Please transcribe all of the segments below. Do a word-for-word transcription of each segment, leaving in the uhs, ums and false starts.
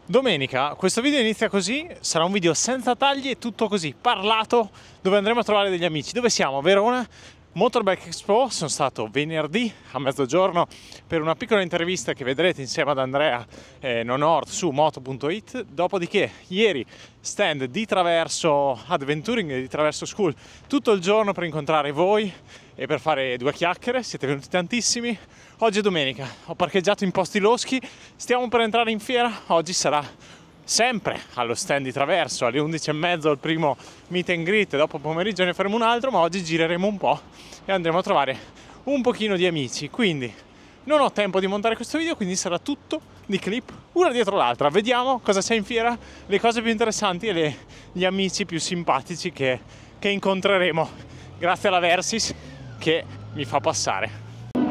Domenica, questo video inizia così, sarà un video senza tagli e tutto così, parlato, dove andremo a trovare degli amici. Dove siamo? Verona, Motorbike Expo. Sono stato venerdì a mezzogiorno per una piccola intervista che vedrete insieme ad Andrea eh, Nonord su moto punto it. Dopodiché, ieri, stand di Traverso Adventuring e di Traverso School, tutto il giorno per incontrare voi e per fare due chiacchiere. Siete venuti tantissimi. Oggi è domenica, ho parcheggiato in posti loschi, stiamo per entrare in fiera. Oggi sarà sempre allo stand di Traverso, alle undici e mezza il primo meet and greet, dopo pomeriggio ne faremo un altro, ma oggi gireremo un po' e andremo a trovare un pochino di amici. Quindi non ho tempo di montare questo video, quindi sarà tutto di clip, una dietro l'altra. Vediamo cosa c'è in fiera, le cose più interessanti e le, gli amici più simpatici che, che incontreremo, grazie alla Versys che mi fa passare.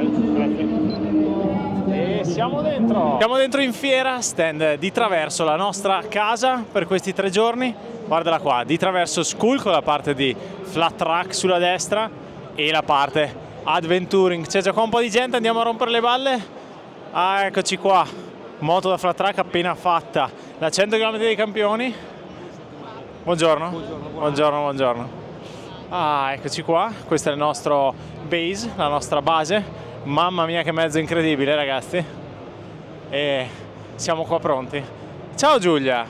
E siamo dentro! Siamo dentro in fiera, stand di Traverso, la nostra casa per questi tre giorni. Guardala qua, di Traverso School con la parte di flat track sulla destra e la parte Adventuring. C'è già qua un po' di gente, andiamo a rompere le balle. Ah, eccoci qua, moto da flat track appena fatta, la cento chilometri dei campioni. Buongiorno. Buongiorno, buongiorno, buongiorno. Ah, eccoci qua, questo è il nostro base, la nostra base. Mamma mia che mezzo incredibile, ragazzi. E siamo qua pronti. Ciao Giulia.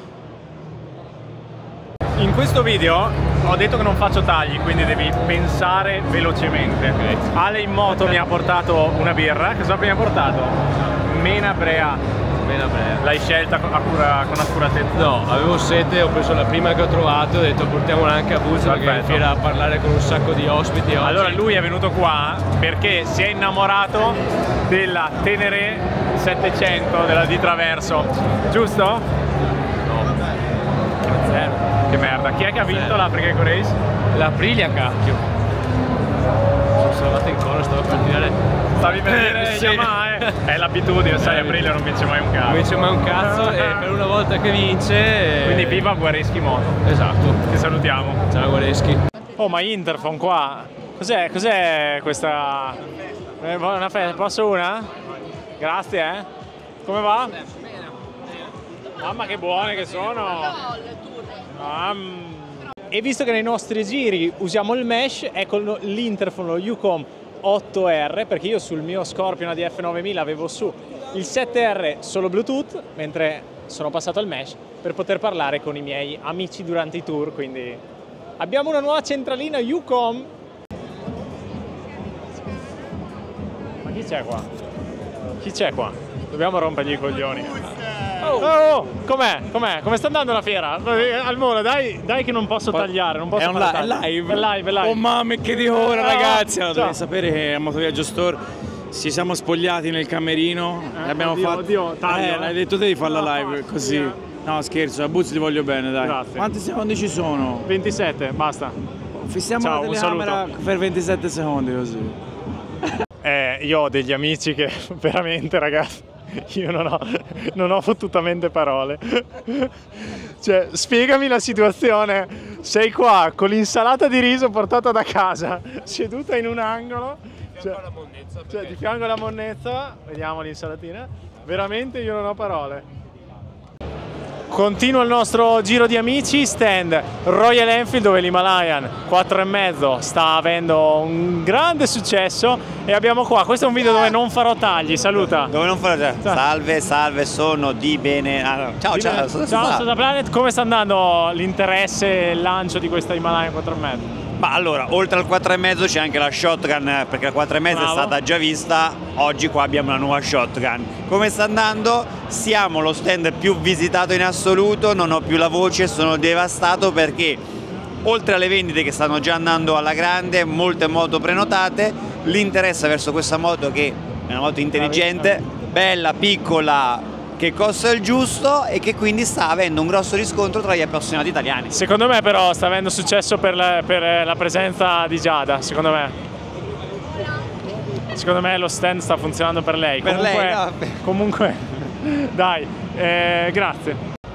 In questo video ho detto che non faccio tagli, quindi devi pensare velocemente. Okay. Ale in moto mi ha portato una birra. Cosa mi ha portato? Mena Brea. L'hai scelta con, accura, con accuratezza? No, avevo sete, ho preso la prima che ho trovato, ho detto portiamola anche a Buzzo perché è in fiera a parlare con un sacco di ospiti oggi. Allora lui è venuto qua perché si è innamorato della Tenere settecento della di Traverso, giusto? No. Zero. Che merda, chi è che ha vinto la Precheco Race? La Aprilia, cacchio. Sono salvato in cono, stavo per tirare. Stavi per dire sì. Yamaha, eh? È l'abitudine, sai, Aprilia non vince mai un cazzo. Non vince mai un cazzo e per una volta che vince... Quindi viva Guareschi Moto. Esatto. Ti salutiamo. Ciao Guareschi. Oh, ma Interphone qua, cos'è? Cos'è questa? Eh, una festa? Posso una? Grazie, eh. Come va? Mamma che buone che sono! Mamma. E visto che nei nostri giri usiamo il mesh, ecco l'Interphone, lo Youcom otto R, perché io sul mio Scorpion A D F novemila avevo su il sette R solo Bluetooth, mentre sono passato al mesh per poter parlare con i miei amici durante i tour, quindi abbiamo una nuova centralina Youcom. Ma chi c'è qua? Chi c'è qua? Dobbiamo rompergli i coglioni. Oh, oh, com'è? Com'è? Come sta andando la fiera? Al volo, dai, dai che non posso tagliare, non posso è, un fare li è live? È live, è live. Oh mamma che di ora, ragazzi! Allora, dovete Ciao. sapere che a Motoviaggio Store ci siamo spogliati nel camerino eh, abbiamo oddio, fatto... Oddio, taglio, eh, l'hai detto te di farla no, live, no, così. yeah. No, scherzo, a Buzzi ti voglio bene, dai. Grazie. Quanti secondi ci sono? ventisette, basta. Fissiamo Ciao, la telecamera per ventisette secondi così. Eh, io ho degli amici che veramente, ragazzi, io non ho, non ho fottutamente parole. Cioè, spiegami la situazione. Sei qua con l'insalata di riso portata da casa, seduta in un angolo. Di fianco alla monnezza. Cioè, di fianco alla monnezza, vediamo l'insalatina. Veramente io non ho parole. Continua il nostro giro di amici, stand Royal Enfield dove l'Himalayan quattro e mezzo sta avendo un grande successo e abbiamo qua, questo è un video dove non farò tagli, saluta. Dove non farò tagli, salve, salve, sono di bene, ah, no. ciao di ciao, bene. sono Ciao Soda Planet, come sta andando l'interesse e il lancio di questa Himalayan quattro e mezzo? Ma allora, oltre al quattro e mezzo c'è anche la shotgun, perché la quattro e mezzo è stata già vista, oggi qua abbiamo la nuova shotgun. Come sta andando? Siamo lo stand più visitato in assoluto, non ho più la voce, sono devastato perché oltre alle vendite che stanno già andando alla grande, molte moto prenotate, l'interesse verso questa moto che è una moto intelligente, bella, piccola, che costa il giusto e che quindi sta avendo un grosso riscontro tra gli appassionati italiani. Secondo me però sta avendo successo per la, per la presenza di Giada, secondo me. Secondo me lo stand sta funzionando per lei. Per comunque, lei, no. Comunque, dai, eh, grazie.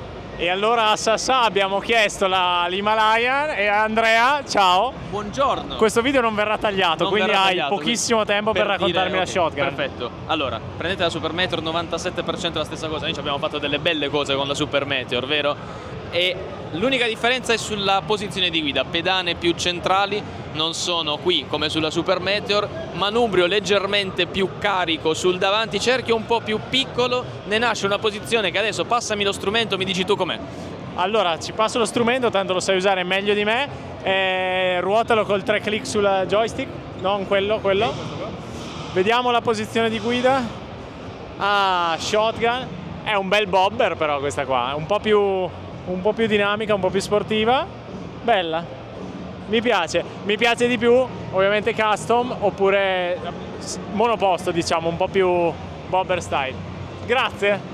E allora a Sassà abbiamo chiesto l'Himalayan e a Andrea, ciao. Buongiorno. Questo video non verrà tagliato, Non quindi verrà hai tagliato, pochissimo tempo per, per raccontarmi dire, la okay, shotgun. Perfetto. Allora, prendete la Super Meteor, novantasette per cento la stessa cosa. Noi ci abbiamo fatto delle belle cose con la Super Meteor, vero? E l'unica differenza è sulla posizione di guida. Pedane più centrali non sono qui come sulla Super Meteor, manubrio leggermente più carico sul davanti cerchio, un po' più piccolo, ne nasce una posizione che adesso passami lo strumento, mi dici tu com'è. Allora, ci passo lo strumento, tanto lo sai usare meglio di me, eh, ruotalo col tre click sul joystick, non quello, quello. Vediamo la posizione di guida. Ah, shotgun, è un bel bobber però questa qua, è un po' più, un po' più dinamica, un po' più sportiva, bella, mi piace, mi piace di più ovviamente custom oppure monoposto, diciamo, un po' più bobber style. Grazie.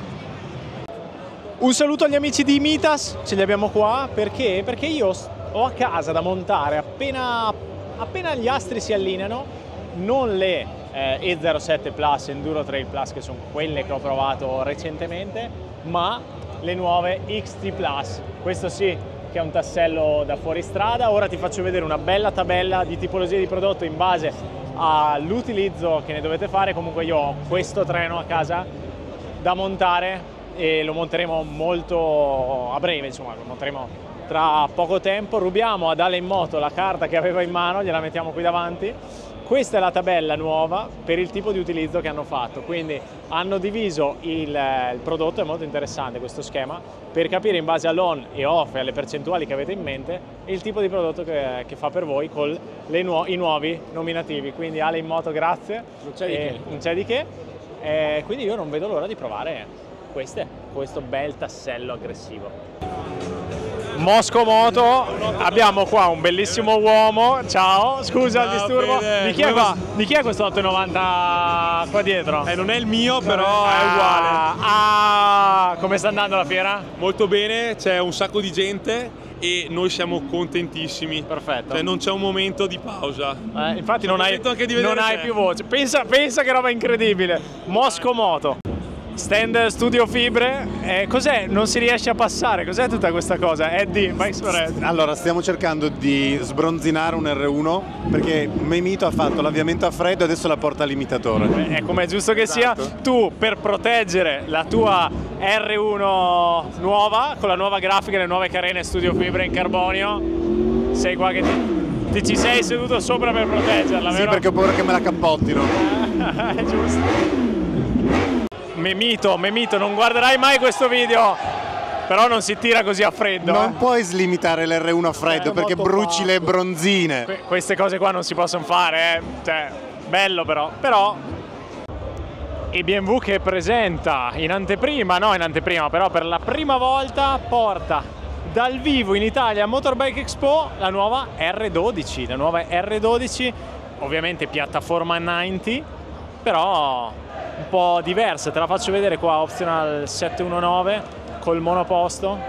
Un saluto agli amici di Mitas, ce li abbiamo qua, perché? Perché io ho a casa da montare, appena, appena gli astri si allineano, non le eh, E zero sette Plus, Enduro Trail Plus, che sono quelle che ho provato recentemente, ma le nuove X T Plus. Questo sì, che è un tassello da fuoristrada. Ora ti faccio vedere una bella tabella di tipologie di prodotto in base all'utilizzo che ne dovete fare. Comunque io ho questo treno a casa da montare e lo monteremo molto a breve, insomma, lo monteremo tra poco tempo. Rubiamo ad Ale in Moto la carta che aveva in mano, gliela mettiamo qui davanti. Questa è la tabella nuova per il tipo di utilizzo che hanno fatto, quindi hanno diviso il, il prodotto, è molto interessante questo schema, per capire in base all'on e off e alle percentuali che avete in mente il tipo di prodotto che, che fa per voi con le nuo i nuovi nominativi. Quindi Ale in Moto, grazie. Non c'è di che. Non c'è di che. Eh, quindi io non vedo l'ora di provare queste, questo bel tassello aggressivo. Mosco Moto, abbiamo qua un bellissimo uomo. Ciao, scusa il disturbo. Di chi, è questo, di chi è questo ottocentonovanta qua dietro? Eh, non è il mio, però ah, è uguale. Ah, come sta andando la fiera? Molto bene, c'è un sacco di gente e noi siamo contentissimi. Perfetto. Cioè non c'è un momento di pausa. Eh, infatti non hai, anche di non hai più voce. Pensa, pensa che roba incredibile. Mosco Moto. Stand Studio Fibre, eh, cos'è? Non si riesce a passare, cos'è tutta questa cosa? Eddie, Max Red. Allora, stiamo cercando di sbronzinare un R uno perché Memito ha fatto l'avviamento a freddo e adesso la porta al limitatore. È come è giusto che esatto. sia. Tu, per proteggere la tua R uno nuova, con la nuova grafica e le nuove carene Studio Fibre in carbonio, sei qua che ti, ti ci sei seduto sopra per proteggerla, vero? Sì, perché ho paura che me la cappottino. È giusto. Memito, Memito, non guarderai mai questo video, però non si tira così a freddo. Non eh. puoi slimitare l'R uno a freddo eh, perché bruci basso. Le bronzine. Que queste cose qua non si possono fare, eh. Cioè, bello però. Però e B M W che presenta in anteprima, no in anteprima, però per la prima volta porta dal vivo in Italia a Motorbike Expo la nuova R dodici, la nuova R dodici, ovviamente piattaforma novanta, però un po' diversa, te la faccio vedere qua, optional settecentonovanove col monoposto,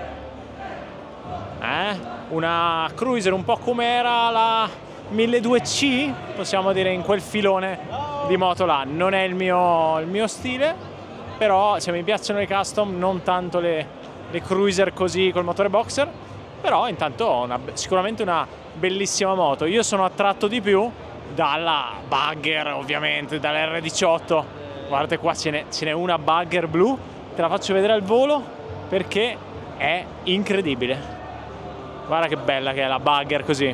eh? Una cruiser un po' come era la milleduecento C, possiamo dire, in quel filone di moto là. Non è il mio, il mio stile, però cioè, mi piacciono i custom, non tanto le, le cruiser così col motore boxer, però intanto una, sicuramente una bellissima moto. Io sono attratto di più dalla Bugger, ovviamente, dall'R diciotto. Guardate qua, ce n'è una Bugger blu, te la faccio vedere al volo perché è incredibile. Guarda che bella che è la Bugger così.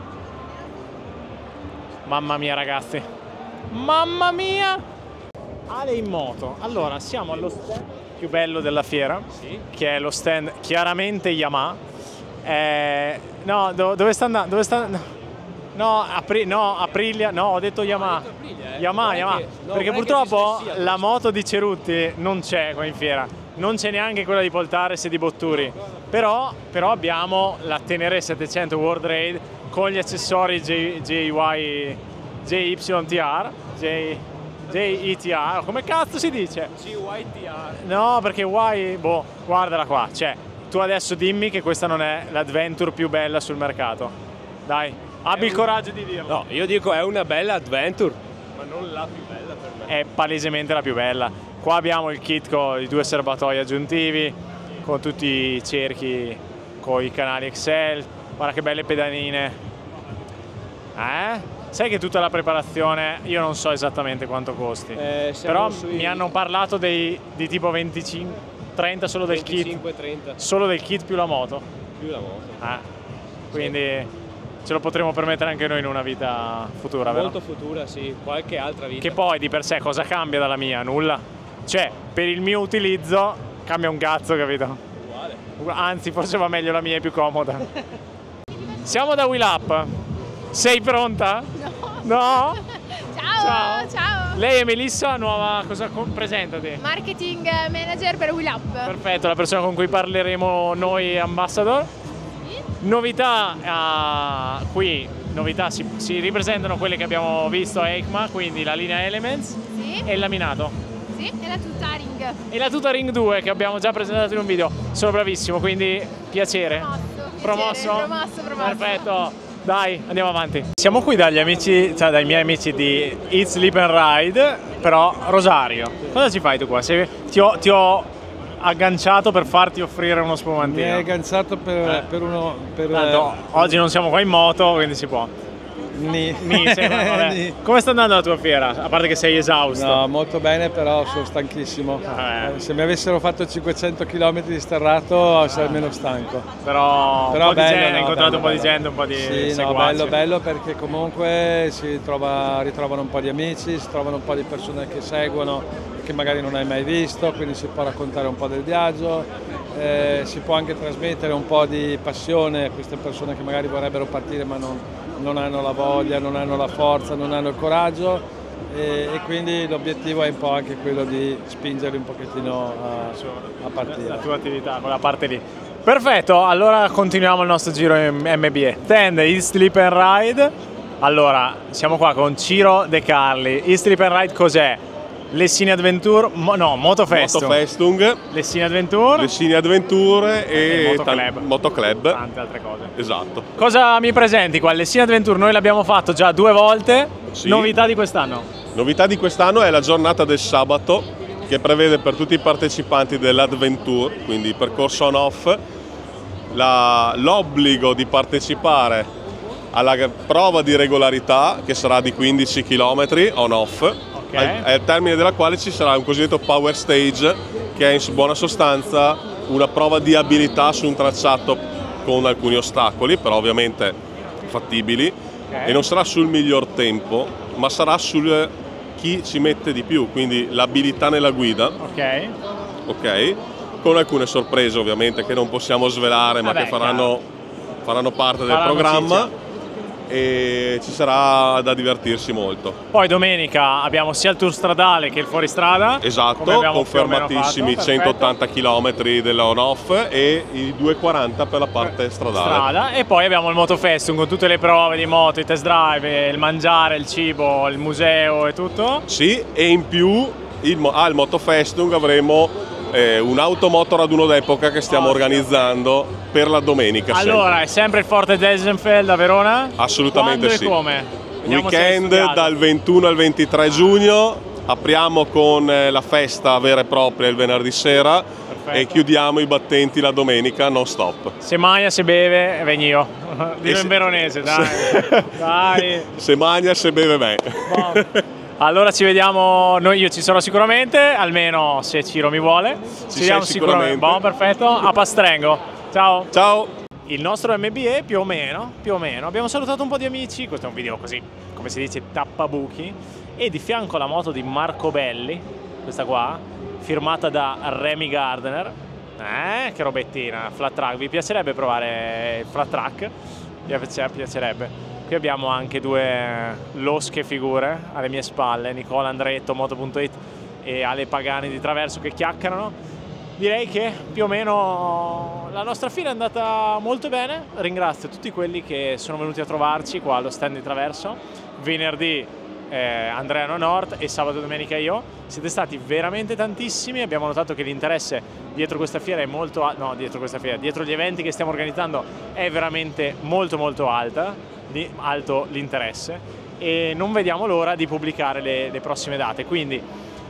Mamma mia ragazzi, mamma mia! Ale in Moto. Allora, siamo allo stand più bello della fiera, sì, che è lo stand chiaramente Yamaha. Eh, no, do, dove sta andando? Dove sta andando? No, Apri no, Aprilia, no, ho detto Yamaha. Ho detto Aprilia, eh. Yamaha, Yamaha. Che, no, perché purtroppo sia, la moto di Cerutti non c'è qua in fiera, non c'è neanche quella di Poltares e di Botturi. Però, però abbiamo la Tenere settecento World Raid con gli accessori J Y T R, J E T R, come cazzo si dice? J Y T R. No, perché Y, boh, guardala qua, cioè, tu adesso dimmi che questa non è l'adventure più bella sul mercato. Dai. Abbi il coraggio di dirlo. No, io dico è una bella adventure, ma non la più bella per me. È palesemente la più bella. Qua abbiamo il kit con i due serbatoi aggiuntivi, con tutti i cerchi, con i canali Excel. Guarda che belle pedanine. Eh? Sai che tutta la preparazione, io non so esattamente quanto costi, eh, però sui... mi hanno parlato dei, di tipo venticinque trenta solo del venticinque, kit, trenta. Solo del kit più la moto. Più la moto. Eh. Quindi sì, ce lo potremo permettere anche noi in una vita futura, molto vero? futura, sì, qualche altra vita. Che poi di per sé cosa cambia dalla mia? Nulla. Cioè, per il mio utilizzo cambia un cazzo, capito? Uguale. Anzi, forse va meglio la mia, è più comoda. Siamo da Wheel Up. Sei pronta? No. No? Ciao, Ciao. ciao. Lei è Melissa, nuova, cosa presentati? Marketing manager per Wheel Up. Perfetto, la persona con cui parleremo noi ambassador. Sì. Novità uh, qui, novità si, si ripresentano quelle che abbiamo visto a EICMA, quindi la linea Elements Sì. e il laminato. Sì, e la tutoring. E la Tuta Ring due che abbiamo già presentato in un video. Sono bravissimo, quindi piacere. Promosso. Promosso? Piacere, promosso, promosso. Perfetto. Dai, andiamo avanti. Siamo qui dagli amici, cioè dai miei amici di Eat, Sleep and Ride, però Rosario. Cosa ci fai tu qua? Se ti, ho, ti ho agganciato per farti offrire uno spumantino. Mi hai agganciato per, Eh. per uno... Per, Tanto, oggi non siamo qua in moto, quindi si può. Ni. Ni, sei- vabbè. Ni. Come sta andando la tua fiera? A parte che sei esausto. No, molto bene, però sono stanchissimo. Eh. Eh, Se mi avessero fatto cinquecento chilometri di sterrato sarei meno stanco. Però, Però un po' di bello, gente, no, hai incontrato bello, un po' di bello. gente, un po' di Sì, no, seguaci. bello, bello perché comunque si trova, ritrovano un po' di amici, si trovano un po' di persone che seguono, che magari non hai mai visto, quindi si può raccontare un po' del viaggio, eh, si può anche trasmettere un po' di passione a queste persone che magari vorrebbero partire ma non, non hanno la voglia, non hanno la forza, non hanno il coraggio e, e quindi l'obiettivo è un po' anche quello di spingerli un pochettino a, a partire. La tua attività, quella parte lì. Perfetto, allora continuiamo il nostro giro in M B A. Tend, Eat, Sleep and Ride. Allora, siamo qua con Ciro De Carli. Eat, Sleep and Ride cos'è? Lessini Adventure, mo, no, Motofestung. Motofestung, Lessini Adventure. Lessini Adventure e, E Motoclub. tan- Motoclub. Tante altre cose. Esatto. Cosa mi presenti qua? Lessini Adventure noi l'abbiamo fatto già due volte. Sì. Novità di quest'anno? Novità di quest'anno è la giornata del sabato che prevede per tutti i partecipanti dell'Adventure, quindi percorso on-off, la- l'obbligo di partecipare alla prova di regolarità che sarà di quindici chilometri on-off, al, al termine della quale ci sarà un cosiddetto power stage che è in buona sostanza una prova di abilità su un tracciato con alcuni ostacoli, però ovviamente fattibili, Ok. e non sarà sul miglior tempo, ma sarà sul chi ci mette di più, quindi l'abilità nella guida, Ok. ok? Con alcune sorprese ovviamente che non possiamo svelare, ma Vabbè, che faranno, faranno parte del Faranno programma. ciccia. E ci sarà da divertirsi molto. Poi domenica abbiamo sia il tour stradale che il fuoristrada. Esatto, come abbiamo più o meno confermatissimi fatto. centottanta chilometri dell'on-off e i duecentoquaranta per la parte stradale. Strada. E poi abbiamo il Motofestung con tutte le prove di moto, i test drive, il mangiare, il cibo, il museo e tutto. Sì, e in più il, mo- al Motofestung avremo eh, un automoto raduno d'epoca che stiamo Oh, organizzando per la domenica. Allora, sempre. è sempre il Forte Deisenfeld a Verona? Assolutamente Quando sì. e come? Vediamo se hai Weekend studiato. dal ventuno al ventitré giugno, apriamo con eh, la festa vera e propria il venerdì sera e chiudiamo i battenti la domenica non stop. Se mangia, se beve, vengo io. Dillo se- in veronese, dai. Dai. Se mangia, se beve me. Boh. Allora ci vediamo, noi, io ci sarò sicuramente, almeno se Ciro mi vuole. Ci, vediamo sei sicuramente. Boh, perfetto. A Pastrengo. Ciao. Ciao. Il nostro M B A più o meno, più o meno. Abbiamo salutato un po' di amici, questo è un video così, come si dice, tappabuchi. E di fianco la moto di Marco Belli, questa qua, firmata da Remy Gardner. Eh, che robettina, flat track. Vi piacerebbe provare il flat track? Mi piace- piacerebbe. Qui abbiamo anche due losche figure alle mie spalle, Nicola Andretto, Moto punto it e Ale Pagani di Traverso che chiacchierano. Direi che più o meno la nostra fila è andata molto bene. Ringrazio tutti quelli che sono venuti a trovarci qua allo stand di Traverso. Venerdì eh, Andrea Nord e sabato e domenica io. Siete stati veramente tantissimi, abbiamo notato che l'interesse dietro questa fiera è molto alto, no, dietro questa fiera, dietro gli eventi che stiamo organizzando è veramente molto molto alta, di alto l'interesse, e non vediamo l'ora di pubblicare le, le prossime date. Quindi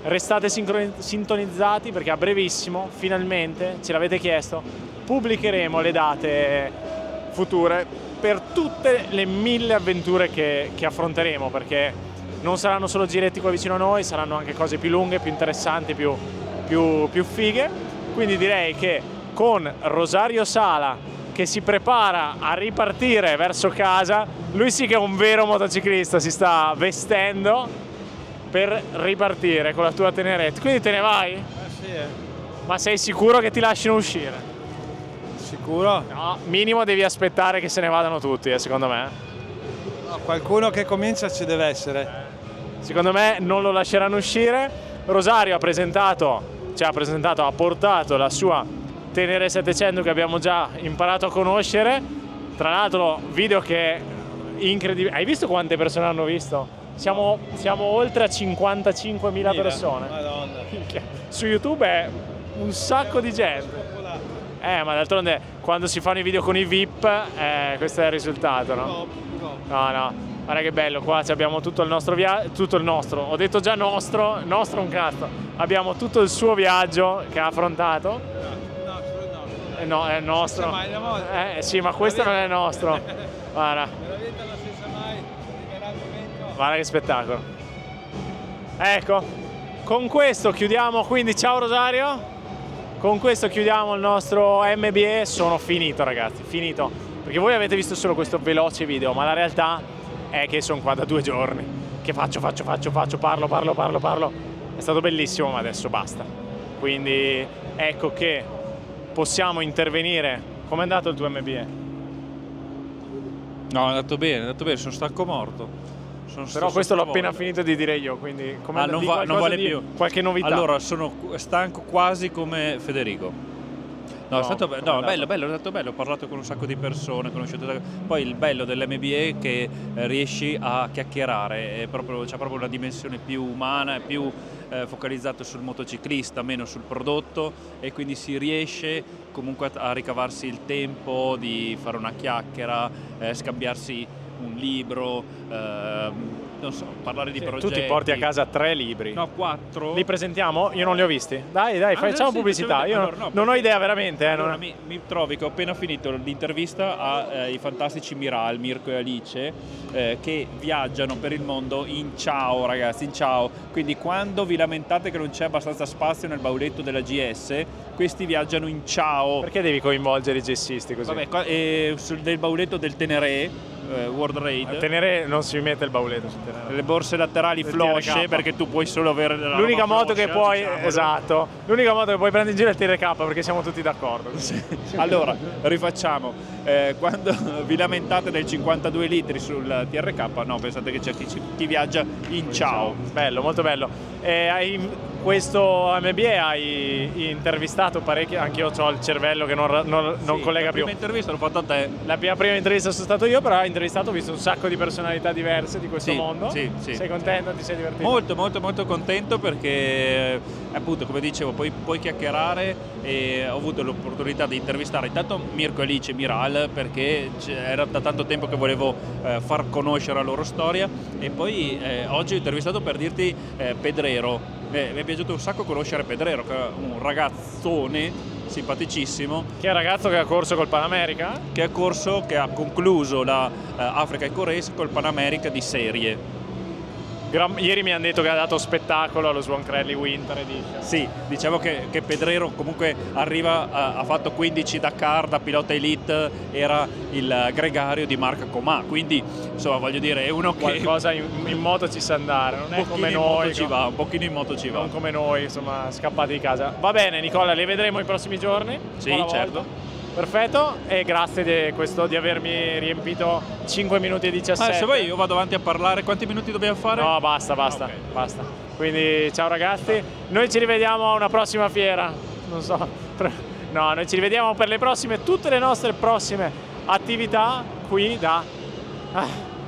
restate sintonizzati perché a brevissimo, finalmente, ce l'avete chiesto, pubblicheremo le date future per tutte le mille avventure che, che affronteremo, perché non saranno solo giretti qua vicino a noi, saranno anche cose più lunghe, più interessanti, più, più, più fighe. Quindi direi che con Rosario Sala che si prepara a ripartire verso casa, lui sì che è un vero motociclista, si sta vestendo per ripartire con la tua Tenerette. Quindi te ne vai? Eh sì, eh. Ma sei sicuro che ti lasciano uscire? Sicuro? No, minimo devi aspettare che se ne vadano tutti, eh, secondo me. No, qualcuno che comincia ci deve essere. Secondo me non lo lasceranno uscire. Rosario ha presentato, cioè ha presentato, ha portato la sua Tenere settecento che abbiamo già imparato a conoscere. Tra l'altro video che è incredibile. Hai visto quante persone hanno visto? Siamo, siamo oltre a cinquantacinquemila persone. Madonna. Su YouTube è un sacco di gente. Eh, ma d'altronde quando si fanno i video con i V I P, eh, questo è il risultato, no? No, no. Guarda che bello, qua abbiamo tutto il nostro viaggio, tutto il nostro, ho detto già nostro, nostro un cazzo. Abbiamo tutto il suo viaggio che ha affrontato. Eh, no, è il nostro. Eh sì, ma questo non è il nostro. Guarda. Guarda che spettacolo. Ecco, con questo chiudiamo, quindi ciao Rosario. Con questo chiudiamo il nostro M B E. Sono finito, ragazzi, finito. Perché voi avete visto solo questo veloce video, ma la realtà è che sono qua da due giorni. Che faccio, faccio, faccio, faccio, parlo, parlo, parlo, parlo. È stato bellissimo, ma adesso basta. Quindi ecco che possiamo intervenire. Com'è andato il tuo M B E? No, è andato bene, è andato bene, sono stanco morto. Sono Però questo l'ho appena finito di dire io, quindi come ah, non, va, non vale di, più. Qualche novità? Allora, sono stanco quasi come Federico. No, no, è stato be no, bello, bello, è stato bello, ho parlato con un sacco di persone, ho conosciuto... Poi il bello dell'M B A è che eh, riesci a chiacchierare, c'è proprio, proprio una dimensione più umana, più eh, focalizzata sul motociclista, meno sul prodotto, e quindi si riesce comunque a, a ricavarsi il tempo di fare una chiacchiera, eh, scambiarsi un libro, eh, non so, parlare di sì, progetti. Tu ti porti a casa tre libri. No, quattro. Li presentiamo? Io non li ho visti. Dai, dai, ah, facciamo no, pubblicità. Sì, Io allora, no, non ho idea veramente. Eh, allora, non... mi, mi trovi che ho appena finito l'intervista ai eh, fantastici Miral, Mirko e Alice, eh, che viaggiano per il mondo in ciao, ragazzi, in ciao. Quindi quando vi lamentate che non c'è abbastanza spazio nel bauletto della G S, questi viaggiano in ciao. Perché devi coinvolgere i gessisti così? Vabbè, qua, eh, sul del bauletto del Teneré, eh, World Raid. A Tenere non si mette il bauletto su Tenere. Le borse laterali flosce, perché tu puoi solo avere la l'unica moto floscia, che puoi, diciamolo. Esatto, l'unica moto che puoi prendere in giro è il T R K, perché siamo tutti d'accordo. Sì. Allora, rifacciamo. Eh, quando vi lamentate del cinquantadue litri sul T R K, no, pensate che c'è chi, chi viaggia in ciao. Bello, molto bello. E hai, questo M B A hai intervistato parecchio, anche io ho il cervello che non, non, non sì, collega più. La prima intervista l'ho fatta a te. La mia prima intervista sono stato io, però ho intervistato, ho visto un sacco di personalità diverse di questo sì, mondo. Sì, sì. Sei contento? Ti sei divertito? Molto, molto, molto contento perché appunto, come dicevo, puoi, puoi chiacchierare, e ho avuto l'opportunità di intervistare intanto Mirko e Alice Miral, perché era da tanto tempo che volevo eh, far conoscere la loro storia, e poi eh, oggi ho intervistato, per dirti, eh, Pedrero. Eh, mi è piaciuto un sacco conoscere Pedrero, che è un ragazzone simpaticissimo. Che è un ragazzo che ha corso col Pan America? Che ha corso, che ha concluso la uh, Africa Eco Race col Pan America di serie. Gran... Ieri mi hanno detto che ha dato spettacolo allo Swan Rally Winter Edition. Sì, diciamo che, che Pedrero comunque arriva, uh, ha fatto quindici Dakar da pilota elite, era il gregario di Marc Comà, quindi insomma voglio dire è uno che... Qualcosa in, in moto ci sa andare, non è come noi. Ci va, un pochino in moto ci va. Non come noi, insomma, scappati di casa. Va bene Nicola, li vedremo i prossimi giorni. Sì, certo. Perfetto, e grazie di, questo, di avermi riempito cinque minuti e diciassette. Ah, se vuoi io vado avanti a parlare, quanti minuti dobbiamo fare? No, basta, basta, okay. basta. Quindi ciao ragazzi, noi ci rivediamo a una prossima fiera, non so, no, noi ci rivediamo per le prossime, tutte le nostre prossime attività qui da ah,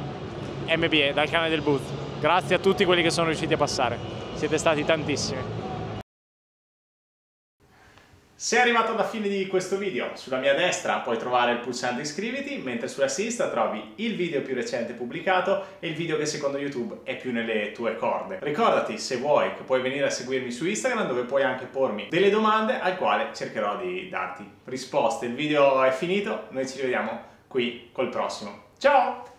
M B A, dal canale del Booth. Grazie a tutti quelli che sono riusciti a passare, siete stati tantissimi. Sei arrivato alla fine di questo video, sulla mia destra puoi trovare il pulsante iscriviti, mentre sulla sinistra trovi il video più recente pubblicato e il video che secondo YouTube è più nelle tue corde. Ricordati, se vuoi, che puoi venire a seguirmi su Instagram, dove puoi anche pormi delle domande al quale cercherò di darti risposte. Il video è finito, noi ci vediamo qui col prossimo. Ciao!